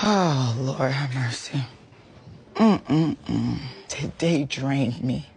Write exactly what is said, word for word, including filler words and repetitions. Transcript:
Oh, Lord have mercy. Mm-mm-mm. Today drained me.